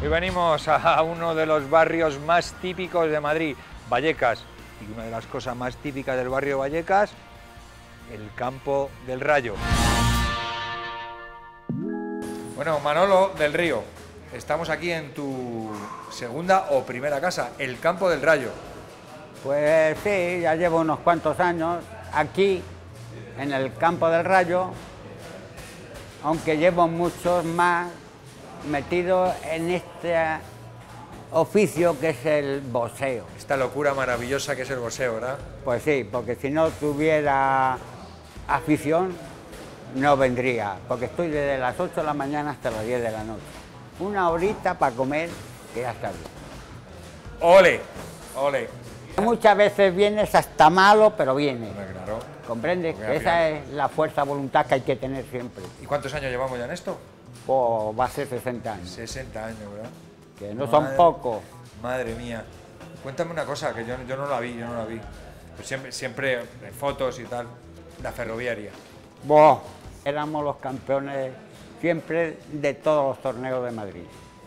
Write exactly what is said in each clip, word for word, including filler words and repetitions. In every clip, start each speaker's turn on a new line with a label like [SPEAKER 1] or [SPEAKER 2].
[SPEAKER 1] Hoy venimos a uno de los barrios más típicos de Madrid, Vallecas. Y una de las cosas más típicas del barrio Vallecas, el Campo del Rayo. Bueno, Manolo del Río, estamos aquí en tu segunda o primera casa, el Campo del Rayo.
[SPEAKER 2] Pues sí, ya llevo unos cuantos años aquí, en el Campo del Rayo, aunque llevo muchos más metido en este oficio que es el boxeo.
[SPEAKER 1] Esta locura maravillosa que es el boxeo, ¿verdad?
[SPEAKER 2] Pues sí, porque si no tuviera afición, no vendría, porque estoy desde las ocho de la mañana hasta las diez de la noche. Una horita para comer, que ya está bien.
[SPEAKER 1] ¡Ole! ¡Ole!
[SPEAKER 2] Muchas veces vienes hasta malo, pero viene.
[SPEAKER 1] Claro.
[SPEAKER 2] ¿Comprendes? Esa es la fuerza de voluntad que hay que tener siempre.
[SPEAKER 1] ¿Y cuántos años llevamos ya en esto?
[SPEAKER 2] Pues va a ser sesenta años.
[SPEAKER 1] sesenta años, ¿verdad?
[SPEAKER 2] Que no
[SPEAKER 1] Madre,
[SPEAKER 2] son pocos.
[SPEAKER 1] Madre mía. Cuéntame una cosa, que yo, yo no la vi, yo no la vi. Pues siempre, siempre en fotos y tal, la ferroviaria.
[SPEAKER 2] Boh, éramos los campeones siempre de todos los torneos de Madrid.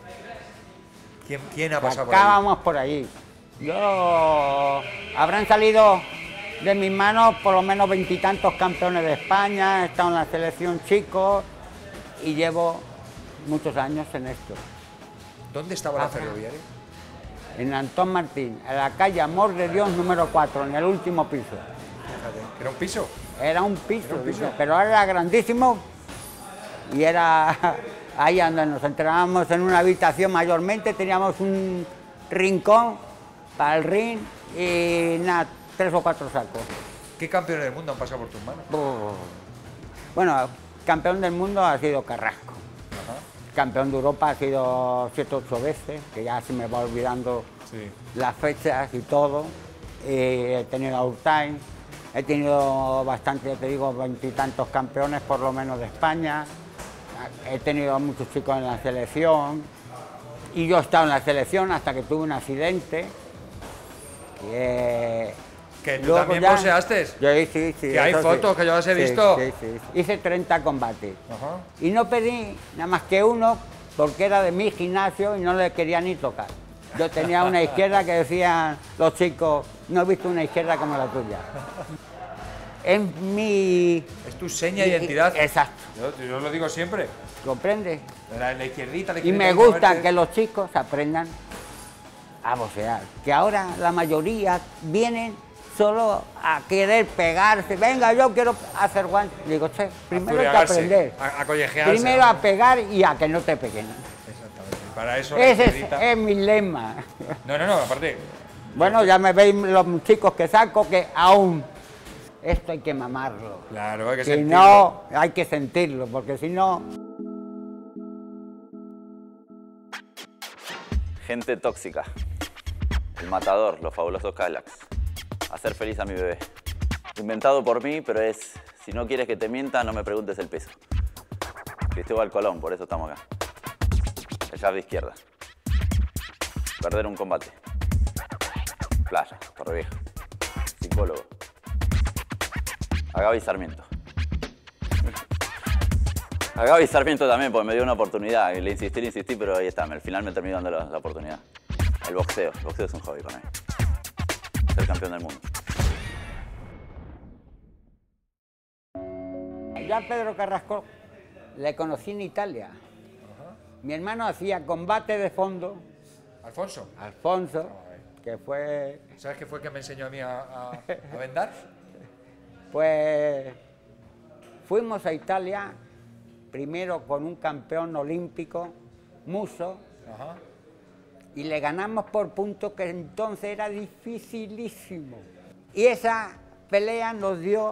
[SPEAKER 1] ¿Quién, quién ha pasado por ahí?
[SPEAKER 2] Acabamos por ahí. Yo... Habrán salido de mis manos por lo menos veintitantos campeones de España, he estado en la selección chicos y llevo muchos años en esto.
[SPEAKER 1] ¿Dónde estaba la ferroviaria?
[SPEAKER 2] En Antón Martín, en la calle Amor de Dios número cuatro, en el último piso.
[SPEAKER 1] Fíjate, ¿era un piso?
[SPEAKER 2] Era un piso,
[SPEAKER 1] ¿Era un piso?
[SPEAKER 2] pero ahora era grandísimo y era ahí donde nos entrenábamos en una habitación mayormente, teníamos un rincón para el ring y nada, tres o cuatro sacos.
[SPEAKER 1] ¿Qué campeones del mundo han pasado por tus manos?
[SPEAKER 2] Oh. Bueno, campeón del mundo ha sido Carrasco.
[SPEAKER 1] Ajá.
[SPEAKER 2] Campeón de Europa ha sido siete o ocho veces, que ya se me va olvidando
[SPEAKER 1] Sí.
[SPEAKER 2] las fechas y todo. Y he tenido Outime, he tenido bastante, te digo, veintitantos campeones por lo menos de España. He tenido muchos chicos en la selección. Y yo he estado en la selección hasta que tuve un accidente. Que,
[SPEAKER 1] ¿Que tú
[SPEAKER 2] luego
[SPEAKER 1] también
[SPEAKER 2] ya-
[SPEAKER 1] poseaste?
[SPEAKER 2] Yo, sí, sí,
[SPEAKER 1] Que hay
[SPEAKER 2] eso sí.
[SPEAKER 1] fotos que yo las he
[SPEAKER 2] Sí,
[SPEAKER 1] visto.
[SPEAKER 2] sí, sí. Hice treinta combates.
[SPEAKER 1] Ajá.
[SPEAKER 2] Y no pedí nada más que uno porque era de mi gimnasio y no le quería ni tocar. Yo tenía una izquierda que decían los chicos, no he visto una izquierda como la tuya. Es mi...
[SPEAKER 1] Es tu seña de identidad.
[SPEAKER 2] Exacto,
[SPEAKER 1] Yo, yo lo digo siempre.
[SPEAKER 2] ¿comprendes?
[SPEAKER 1] La, la izquierdita, la
[SPEAKER 2] Y
[SPEAKER 1] izquierdita.
[SPEAKER 2] me
[SPEAKER 1] hay
[SPEAKER 2] gusta
[SPEAKER 1] verte.
[SPEAKER 2] que los chicos aprendan a boxear. Que ahora la mayoría vienen solo a querer pegarse. Venga, yo quiero hacer guantes. Digo, che, primero hay que
[SPEAKER 1] zurriagarse,
[SPEAKER 2] aprender.
[SPEAKER 1] a- a collejearse,
[SPEAKER 2] Primero
[SPEAKER 1] ¿no?
[SPEAKER 2] a pegar y a que no te peguen.
[SPEAKER 1] Exactamente. Y para eso la
[SPEAKER 2] Ese
[SPEAKER 1] izquierdita-
[SPEAKER 2] es, es mi lema.
[SPEAKER 1] No, no, no, aparte.
[SPEAKER 2] Bueno, ya me veis los chicos que saco que aún esto hay que mamarlo.
[SPEAKER 1] Claro, hay que
[SPEAKER 2] Si
[SPEAKER 1] sentirlo.
[SPEAKER 2] no, hay que sentirlo, porque si no...
[SPEAKER 3] Gente tóxica. El matador, los fabulosos Cadillacs. Hacer feliz a mi bebé. Inventado por mí, pero es, si no quieres que te mienta, no me preguntes el peso. Cristóbal Colón, por eso estamos acá. El jab de izquierda. Perder un combate. Playa, Torrevieja. Psicólogo. A Gaby Sarmiento. A Gaby Sarmiento también, porque me dio una oportunidad. Y le insistí, le insistí, pero ahí está. Al final me terminó dando la, la oportunidad. El boxeo. El boxeo es un hobby para mí. Ser campeón del mundo.
[SPEAKER 2] Yo a Pedro Carrasco le conocí en Italia. Mi hermano hacía combate de fondo,
[SPEAKER 1] Alfonso,
[SPEAKER 2] Alfonso, que fue,
[SPEAKER 1] ¿sabes qué fue que me enseñó a mí a, a, a vendar?
[SPEAKER 2] pues, fuimos a Italia, primero con un campeón olímpico, Musso,
[SPEAKER 1] Ajá.
[SPEAKER 2] y le ganamos por puntos que entonces era dificilísimo. Y esa pelea nos dio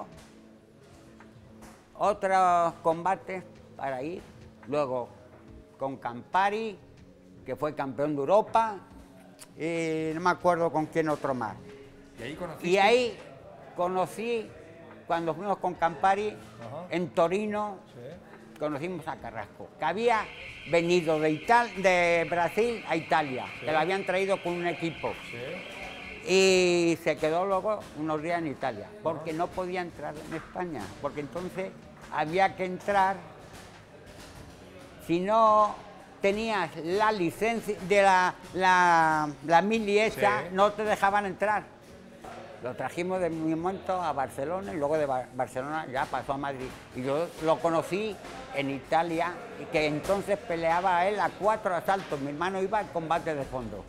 [SPEAKER 2] otros combates para ir. Luego con Campari, que fue campeón de Europa, y no me acuerdo con quién otro más.
[SPEAKER 1] Y ahí conociste.
[SPEAKER 2] Y ahí conocí, cuando fuimos con Campari,
[SPEAKER 1] Ajá.
[SPEAKER 2] en Torino,
[SPEAKER 1] Sí.
[SPEAKER 2] conocimos a Carrasco, que había venido de, Ital de Brasil a Italia,
[SPEAKER 1] Sí.
[SPEAKER 2] que lo habían traído con un equipo.
[SPEAKER 1] Sí.
[SPEAKER 2] Y se quedó luego unos días en Italia, porque no podía entrar en España, porque entonces había que entrar, si no tenías la licencia de la, la, la mili esa,
[SPEAKER 1] Sí.
[SPEAKER 2] no te dejaban entrar. Lo trajimos de mi momento a Barcelona y luego de Bar Barcelona ya pasó a Madrid. Y yo lo conocí en Italia, y que entonces peleaba a él a cuatro asaltos. Mi hermano iba al combate de fondo.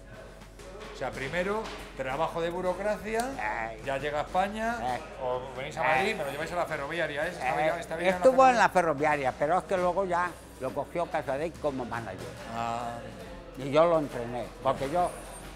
[SPEAKER 1] O sea, primero, trabajo de burocracia,
[SPEAKER 2] Ay.
[SPEAKER 1] ya llega a España,
[SPEAKER 2] Ay.
[SPEAKER 1] o venís a Madrid,
[SPEAKER 2] Ay.
[SPEAKER 1] me lo lleváis a la ferroviaria, ¿eh? Está
[SPEAKER 2] Eh,
[SPEAKER 1] bien- está bien
[SPEAKER 2] estuvo en la ferroviaria, pero es que luego ya lo cogió Casadei como manager.
[SPEAKER 1] Ah,
[SPEAKER 2] Y yo lo entrené, porque yo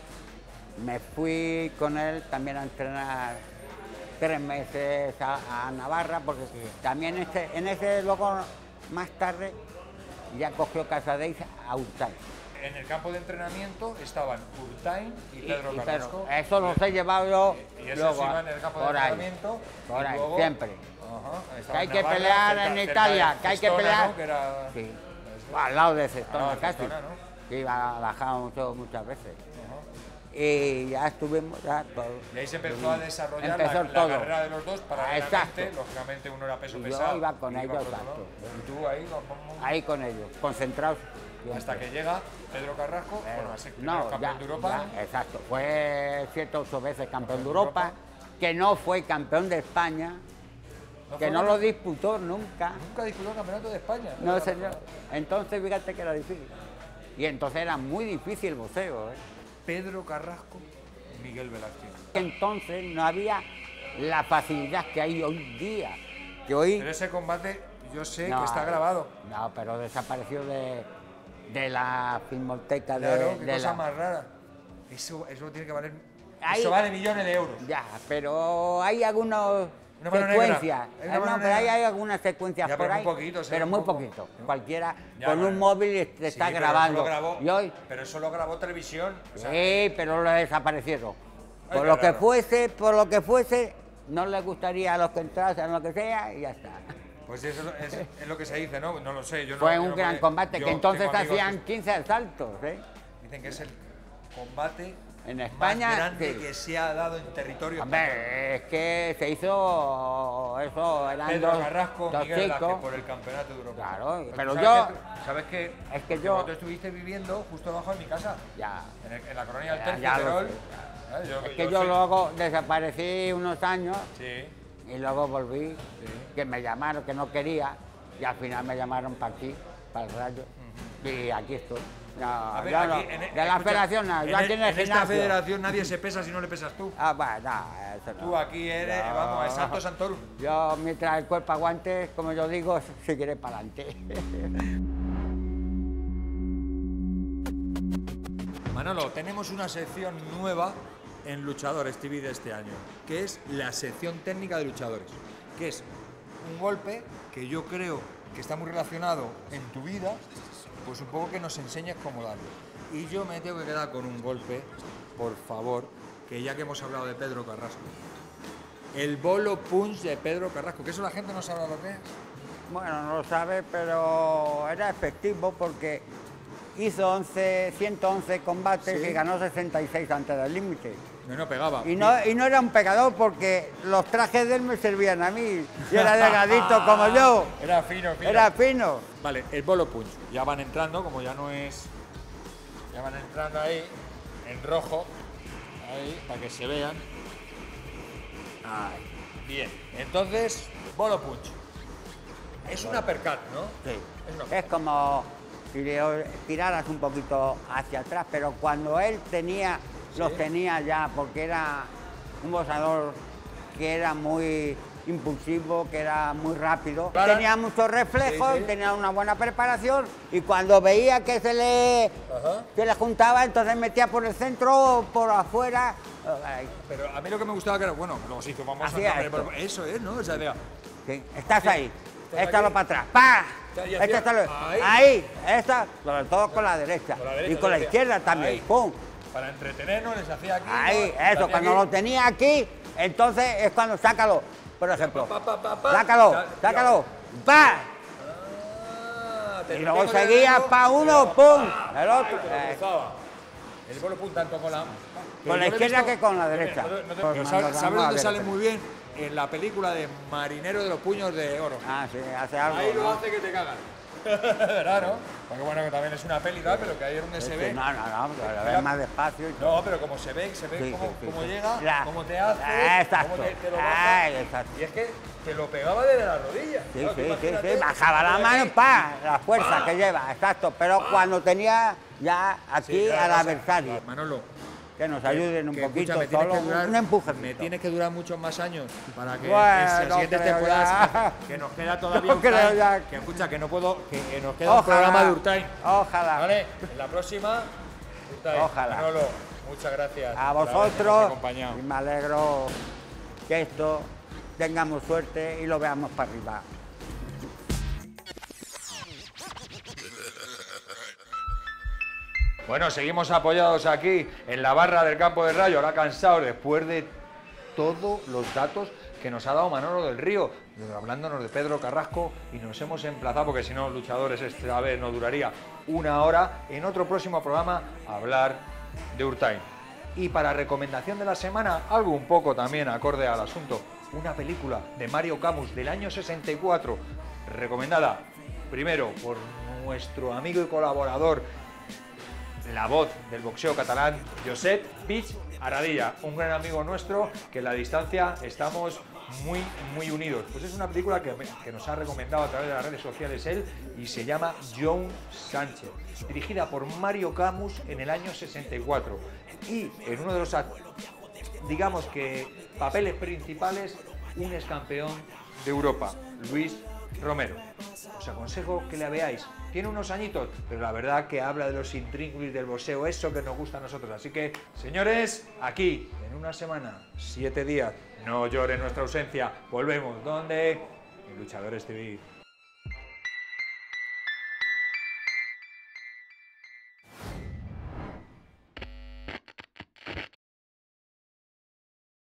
[SPEAKER 2] me fui con él también a entrenar tres meses a, a Navarra, porque también este, en ese luego más tarde ya cogió Casadei a Urtain.
[SPEAKER 1] en el campo de entrenamiento estaban Urtain y
[SPEAKER 2] Y-
[SPEAKER 1] Pedro
[SPEAKER 2] y
[SPEAKER 1] Carrasco.
[SPEAKER 2] Pedro, eso los he llevado yo
[SPEAKER 1] Y esos
[SPEAKER 2] luego,
[SPEAKER 1] iban en el campo de
[SPEAKER 2] por ahí,
[SPEAKER 1] entrenamiento.
[SPEAKER 2] por
[SPEAKER 1] y
[SPEAKER 2] ahí,
[SPEAKER 1] luego-
[SPEAKER 2] siempre.
[SPEAKER 1] Ajá,
[SPEAKER 2] Que
[SPEAKER 1] estaba
[SPEAKER 2] hay
[SPEAKER 1] en
[SPEAKER 2] que
[SPEAKER 1] Navarra,
[SPEAKER 2] pelear
[SPEAKER 1] cerca-
[SPEAKER 2] en
[SPEAKER 1] cerca
[SPEAKER 2] Italia,
[SPEAKER 1] de
[SPEAKER 2] que hay que
[SPEAKER 1] Cestona,
[SPEAKER 2] pelear.
[SPEAKER 1] ¿no? Que era-
[SPEAKER 2] Sí, al lado de Cestona
[SPEAKER 1] Ah, de
[SPEAKER 2] casi.
[SPEAKER 1] Cestona, ¿no?
[SPEAKER 2] Que iba bajado mucho, muchas veces.
[SPEAKER 1] Ajá.
[SPEAKER 2] Y ya estuvimos, ya todo.
[SPEAKER 1] Y ahí se empezó a desarrollar
[SPEAKER 2] Empezó
[SPEAKER 1] la, la
[SPEAKER 2] todo.
[SPEAKER 1] carrera de los dos paralelamente.
[SPEAKER 2] Exacto.
[SPEAKER 1] Lógicamente uno era peso
[SPEAKER 2] Y yo
[SPEAKER 1] pesado.
[SPEAKER 2] iba con
[SPEAKER 1] y
[SPEAKER 2] ellos,
[SPEAKER 1] por otro
[SPEAKER 2] exacto.
[SPEAKER 1] lado. Y tú ahí, con- con-
[SPEAKER 2] Ahí con ellos, concentrados. siempre.
[SPEAKER 1] hasta que llega Pedro Carrasco,
[SPEAKER 2] Eh,
[SPEAKER 1] bueno, a ser
[SPEAKER 2] no,
[SPEAKER 1] primero campeón
[SPEAKER 2] ya,
[SPEAKER 1] de Europa.
[SPEAKER 2] ya, exacto. Fue siete o ocho veces campeón de
[SPEAKER 1] de
[SPEAKER 2] Europa,
[SPEAKER 1] Europa.
[SPEAKER 2] que no fue campeón de España,
[SPEAKER 1] ¿No
[SPEAKER 2] que
[SPEAKER 1] fue
[SPEAKER 2] no
[SPEAKER 1] campeón?
[SPEAKER 2] lo disputó nunca.
[SPEAKER 1] Nunca disputó el campeonato de España.
[SPEAKER 2] No, señor. Entonces, fíjate que era difícil. Y entonces era muy difícil el boxeo, ¿eh?
[SPEAKER 1] Pedro Carrasco, Miguel Velázquez.
[SPEAKER 2] Entonces no había la facilidad que hay hoy día. Que hoy...
[SPEAKER 1] Pero ese combate, yo sé
[SPEAKER 2] No,
[SPEAKER 1] que está grabado.
[SPEAKER 2] No, pero desapareció de, de la filmoteca de,
[SPEAKER 1] Claro, qué
[SPEAKER 2] de
[SPEAKER 1] cosa
[SPEAKER 2] la...
[SPEAKER 1] más rara. Eso, eso tiene que valer.
[SPEAKER 2] Ahí-
[SPEAKER 1] Eso vale millones de euros.
[SPEAKER 2] Ya, pero hay algunas
[SPEAKER 1] Una mano
[SPEAKER 2] secuencias.
[SPEAKER 1] negra. Hay una
[SPEAKER 2] Eh,
[SPEAKER 1] mano
[SPEAKER 2] no, pero hay,
[SPEAKER 1] negra.
[SPEAKER 2] hay algunas secuencias
[SPEAKER 1] Ya,
[SPEAKER 2] por
[SPEAKER 1] pero
[SPEAKER 2] ahí.
[SPEAKER 1] muy poquito, se
[SPEAKER 2] pero
[SPEAKER 1] ve
[SPEAKER 2] muy
[SPEAKER 1] un poco.
[SPEAKER 2] poquito. Cualquiera
[SPEAKER 1] Ya,
[SPEAKER 2] con
[SPEAKER 1] bueno.
[SPEAKER 2] un móvil te
[SPEAKER 1] Sí,
[SPEAKER 2] está
[SPEAKER 1] pero eso
[SPEAKER 2] grabando.
[SPEAKER 1] lo grabó-
[SPEAKER 2] Y hoy,
[SPEAKER 1] Pero eso lo grabó televisión. O sea,
[SPEAKER 2] sí, pero lo desaparecieron.
[SPEAKER 1] Ay,
[SPEAKER 2] Por
[SPEAKER 1] qué
[SPEAKER 2] lo que
[SPEAKER 1] raro.
[SPEAKER 2] fuese, por lo que fuese, no les gustaría a los que entrasen, lo que sea, y ya está.
[SPEAKER 1] Pues eso es, es lo que se dice, ¿no? No lo sé. Yo no-
[SPEAKER 2] Fue
[SPEAKER 1] yo
[SPEAKER 2] un
[SPEAKER 1] no
[SPEAKER 2] gran
[SPEAKER 1] porque
[SPEAKER 2] combate,
[SPEAKER 1] yo
[SPEAKER 2] que entonces
[SPEAKER 1] tengo amigos
[SPEAKER 2] hacían quince asaltos, ¿eh?
[SPEAKER 1] que dicen que es el combate
[SPEAKER 2] En España,
[SPEAKER 1] más grande
[SPEAKER 2] sí.
[SPEAKER 1] que se ha dado en territorio español.
[SPEAKER 2] Hombre, es que se hizo eso, eran
[SPEAKER 1] Pedro
[SPEAKER 2] dos,
[SPEAKER 1] Carrasco,
[SPEAKER 2] dos
[SPEAKER 1] Miguel Velázquez
[SPEAKER 2] chicos.
[SPEAKER 1] por el campeonato de Europa.
[SPEAKER 2] Claro,
[SPEAKER 1] Pues
[SPEAKER 2] pero
[SPEAKER 1] tú
[SPEAKER 2] yo-
[SPEAKER 1] sabes que tú- ¿Sabes qué?
[SPEAKER 2] es que
[SPEAKER 1] Porque
[SPEAKER 2] yo-
[SPEAKER 1] vosotros estuviste viviendo justo debajo de mi casa,
[SPEAKER 2] Ya.
[SPEAKER 1] en, el- en la colonia del
[SPEAKER 2] Ya,
[SPEAKER 1] Tercio
[SPEAKER 2] ya lo
[SPEAKER 1] Terol.
[SPEAKER 2] sé,
[SPEAKER 1] ¿Eh? Yo-
[SPEAKER 2] Es
[SPEAKER 1] yo
[SPEAKER 2] que yo
[SPEAKER 1] soy-
[SPEAKER 2] luego desaparecí unos años
[SPEAKER 1] Sí.
[SPEAKER 2] y luego volví, que me llamaron, que no quería, y al final me llamaron para aquí, para el Rayo, y aquí estoy. No,
[SPEAKER 1] A ver,
[SPEAKER 2] yo no,
[SPEAKER 1] aquí, en-
[SPEAKER 2] de
[SPEAKER 1] escucha,
[SPEAKER 2] la federación no, yo
[SPEAKER 1] en,
[SPEAKER 2] aquí en el
[SPEAKER 1] en esta
[SPEAKER 2] gimnasio.
[SPEAKER 1] federación nadie se pesa si no le pesas tú.
[SPEAKER 2] Ah, va, no, eso no.
[SPEAKER 1] Tú aquí eres,
[SPEAKER 2] No.
[SPEAKER 1] vamos, es Santo Santorum.
[SPEAKER 2] Yo, mientras el cuerpo aguante, como yo digo, seguiré para adelante.
[SPEAKER 1] Manolo, tenemos una sección nueva en Luchadores T V de este año, que es la sección técnica de luchadores, que es un golpe que yo creo que está muy relacionado en tu vida, pues un poco que nos enseñes cómo darlo. Y yo me tengo que quedar con un golpe, por favor, que ya que hemos hablado de Pedro Carrasco. El bolo punch de Pedro Carrasco, que eso la gente no sabe lo que es.
[SPEAKER 2] Bueno, no lo sabe, pero era efectivo porque hizo once, ciento once combates
[SPEAKER 1] Sí.
[SPEAKER 2] y ganó sesenta y seis antes del límite.
[SPEAKER 1] No, no pegaba.
[SPEAKER 2] Y no, y no era un pegador porque los trajes de él me servían a mí. Y era delgadito como yo.
[SPEAKER 1] Era fino, fino.
[SPEAKER 2] Era fino.
[SPEAKER 1] Vale, el bolo punch. Ya van entrando, como ya no es. Ya van entrando ahí, en rojo. Ahí, para que se vean. Ahí. Bien. Entonces, bolo punch. Es una percat, ¿no?
[SPEAKER 2] Sí.
[SPEAKER 1] Es una
[SPEAKER 2] Es como si le tiraras un poquito hacia atrás, pero cuando él tenía, los tenía ya, porque era un boxeador que era muy impulsivo, que era muy rápido,
[SPEAKER 1] Claro.
[SPEAKER 2] tenía muchos reflejos,
[SPEAKER 1] Sí, sí.
[SPEAKER 2] tenía una buena preparación y cuando veía que se le,
[SPEAKER 1] Ajá.
[SPEAKER 2] se le juntaba, entonces metía por el centro o por afuera. Ay,
[SPEAKER 1] Pero a mí lo que me gustaba que era, bueno, luego se hizo famoso.
[SPEAKER 2] Hacía
[SPEAKER 1] el nombre,
[SPEAKER 2] esto.
[SPEAKER 1] pero eso es, ¿no? Esa idea.
[SPEAKER 2] sí, estás ahí,
[SPEAKER 1] ¿Estás
[SPEAKER 2] échalo
[SPEAKER 1] aquí?
[SPEAKER 2] para atrás, ¡pa!
[SPEAKER 1] Ya, ya,
[SPEAKER 2] Este
[SPEAKER 1] ya.
[SPEAKER 2] está lo-
[SPEAKER 1] Ahí.
[SPEAKER 2] ahí, esta, sobre todo con la derecha,
[SPEAKER 1] Con la derecha,
[SPEAKER 2] y con la
[SPEAKER 1] derecha.
[SPEAKER 2] izquierda también,
[SPEAKER 1] Ahí.
[SPEAKER 2] ¡pum!
[SPEAKER 1] Para entretenernos les hacía aquí.
[SPEAKER 2] Ahí,
[SPEAKER 1] ¿no? Les
[SPEAKER 2] eso,
[SPEAKER 1] hacía
[SPEAKER 2] cuando
[SPEAKER 1] aquí.
[SPEAKER 2] lo tenía aquí, entonces es cuando sácalo, por ejemplo.
[SPEAKER 1] Pa, pa, pa, pa.
[SPEAKER 2] Sácalo,
[SPEAKER 1] Ya,
[SPEAKER 2] sácalo, ¡pa!
[SPEAKER 1] Ah, te
[SPEAKER 2] Y luego
[SPEAKER 1] metí con el
[SPEAKER 2] seguía
[SPEAKER 1] dedo,
[SPEAKER 2] pa' uno,
[SPEAKER 1] pero-
[SPEAKER 2] pum,
[SPEAKER 1] ¡Ah!
[SPEAKER 2] el otro.
[SPEAKER 1] Ay, te lo
[SPEAKER 2] Eh.
[SPEAKER 1] cruzaba. El bolo punch tanto con la. Pero
[SPEAKER 2] Con la
[SPEAKER 1] yo lo he
[SPEAKER 2] izquierda
[SPEAKER 1] visto-
[SPEAKER 2] que con la
[SPEAKER 1] no te-
[SPEAKER 2] derecha.
[SPEAKER 1] no te- no te-
[SPEAKER 2] Pues
[SPEAKER 1] pero
[SPEAKER 2] nos
[SPEAKER 1] ¿sabes,
[SPEAKER 2] vamos
[SPEAKER 1] ¿sabes
[SPEAKER 2] a
[SPEAKER 1] dónde
[SPEAKER 2] ver,
[SPEAKER 1] sale
[SPEAKER 2] pero-
[SPEAKER 1] muy bien? En la película de Marinero de los Puños de Oro.
[SPEAKER 2] Ah, sí, hace algo.
[SPEAKER 1] Ahí lo
[SPEAKER 2] ¿no?
[SPEAKER 1] hace que te cagan. ¿Verdad, no? Porque bueno, que también es una peli, ¿verdad? Pero que ayer un S B.
[SPEAKER 2] No, no, no, pero lo ves más despacio. Y todo.
[SPEAKER 1] No, pero como se ve, se ve
[SPEAKER 2] Sí,
[SPEAKER 1] cómo,
[SPEAKER 2] sí, sí,
[SPEAKER 1] cómo
[SPEAKER 2] sí.
[SPEAKER 1] llega,
[SPEAKER 2] La-
[SPEAKER 1] cómo te hace,
[SPEAKER 2] Ah, exacto.
[SPEAKER 1] cómo te, te lo baja.
[SPEAKER 2] Ah, exacto.
[SPEAKER 1] Y es que te lo pegaba desde la rodilla.
[SPEAKER 2] Sí,
[SPEAKER 1] Claro, tú
[SPEAKER 2] sí, sí,
[SPEAKER 1] imagínate,
[SPEAKER 2] sí, bajaba la
[SPEAKER 1] aquí,
[SPEAKER 2] mano, pa, la fuerza
[SPEAKER 1] pa,
[SPEAKER 2] que lleva, exacto. Pero cuando tenía ya aquí
[SPEAKER 1] sí, ya
[SPEAKER 2] al
[SPEAKER 1] pasa.
[SPEAKER 2] adversario,
[SPEAKER 1] Manolo,
[SPEAKER 2] que nos ayuden un
[SPEAKER 1] que,
[SPEAKER 2] poquito,
[SPEAKER 1] escucha, me tienes
[SPEAKER 2] solo
[SPEAKER 1] que durar,
[SPEAKER 2] un empuje.
[SPEAKER 1] me tienes que durar muchos más años para que
[SPEAKER 2] Bueno,
[SPEAKER 1] en las
[SPEAKER 2] no
[SPEAKER 1] siguientes
[SPEAKER 2] creo
[SPEAKER 1] temporadas
[SPEAKER 2] ya.
[SPEAKER 1] que nos queda todavía
[SPEAKER 2] No
[SPEAKER 1] un time,
[SPEAKER 2] creo ya.
[SPEAKER 1] que escucha que no puedo, que nos queda un programa de Urtain.
[SPEAKER 2] Ojalá.
[SPEAKER 1] Vale, en la próxima Urtain.
[SPEAKER 2] Ojalá.
[SPEAKER 1] Manolo, muchas gracias
[SPEAKER 2] A
[SPEAKER 1] por habernos
[SPEAKER 2] vosotros,
[SPEAKER 1] acompañado.
[SPEAKER 2] y me alegro que esto tengamos suerte y lo veamos para arriba.
[SPEAKER 1] Bueno, seguimos apoyados aquí en la barra del Campo del Rayo, ahora cansados después de todos los datos que nos ha dado Manolo del Río, hablándonos de Pedro Carrasco, y nos hemos emplazado, porque si no, luchadores, esta vez nos duraría una hora, en otro próximo programa, a hablar de Urtain. Y para recomendación de la semana, algo un poco también acorde al asunto, una película de Mario Camus del año sesenta y cuatro, recomendada primero por nuestro amigo y colaborador, la voz del boxeo catalán, Josep Pich Aradilla, un gran amigo nuestro que en la distancia estamos muy, muy unidos. Pues es una película que, que nos ha recomendado a través de las redes sociales él y se llama John Sánchez, dirigida por Mario Camus en el año sesenta y cuatro. Y en uno de los, digamos que, papeles principales, un ex campeón de Europa, Luis Romero. Os aconsejo que la veáis. Tiene unos añitos, pero la verdad que habla de los intríngulis del boxeo, eso que nos gusta a nosotros. Así que, señores, aquí, en una semana, siete días, no lloren nuestra ausencia. Volvemos, ¿dónde? En Luchadores T V.